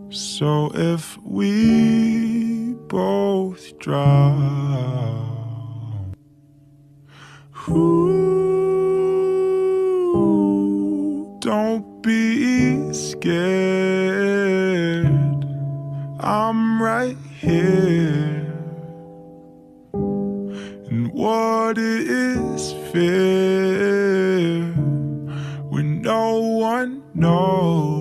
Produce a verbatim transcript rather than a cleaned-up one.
So if we both drown, ooh, don't be scared, I'm right here. And what is fear when no one knows?